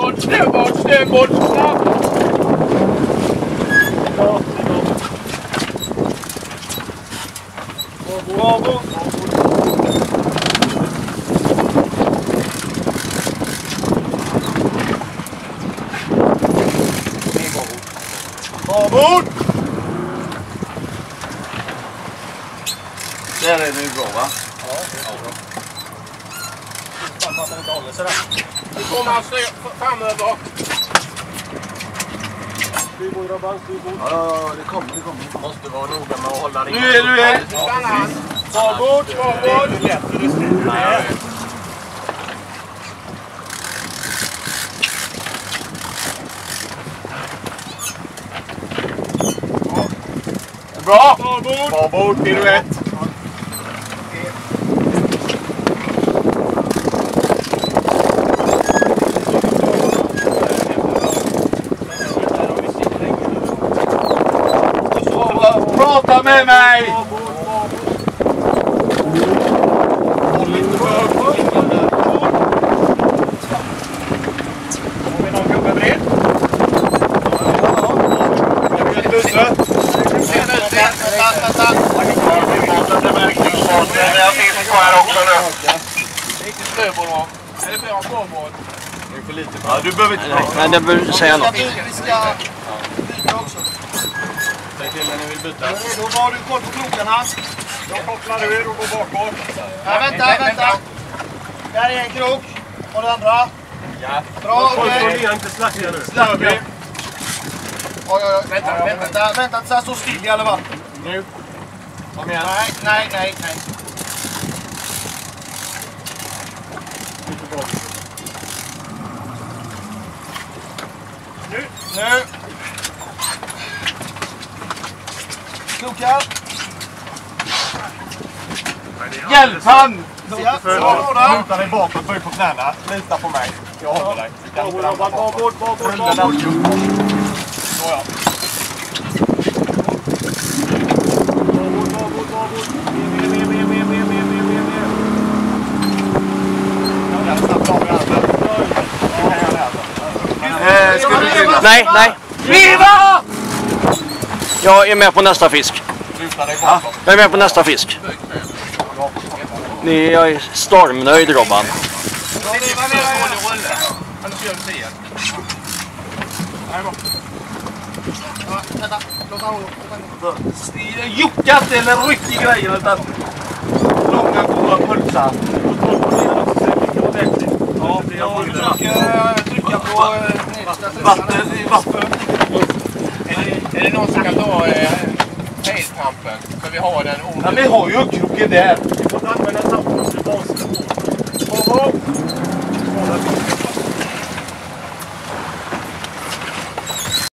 Snöboard, snabbt! Bravo! Babord! Där är det bra, va? Ja, det är bra. Fattar inte håller sig där. Nu kommer han framöver. Styrbordet, Robban, styrbordet. Ja, det kommer. Måste vara noga med att hålla ringen. Nu är du här. Babord. Det är lätt för det styr. Nej. Bra! Babord, piruett. Prata med mig! Håll inte för. Har vi någon gubbe bred? Jag finns på här också nu. Riktigt snöboll va? Är det flera snöboll? Det är för lite. Ja, du behöver inte. Nej, det behöver säga något. Vi ska byta också. Säg till när ni vill byta. Då har du koll på krokarna. Jag kopplar ur och går bakåt. Ja, vänta. Där är en krok. Och den andra. Ja. Bra, okej. Inte slacka nu. Slacka. Oj. Vänta, så här så still i alla fall. Nu. Kom igen. Nej. Nu. Krokar. Hjälp han! Luta dig bakåt, böj på knäna. Lita på mig. Jag håller dig. Babord. Såja. Nej. Viva! Jag är med på nästa fisk. Jag är med på nästa fisk. Jag är stormnöjd, Robban. Juckat eller ryck i grejen utan långa goda pulsar. Ja, trycka på vatten. Är det någon som kan ta hejstampen? Så vi har den. Ja, vi har ju kroken där.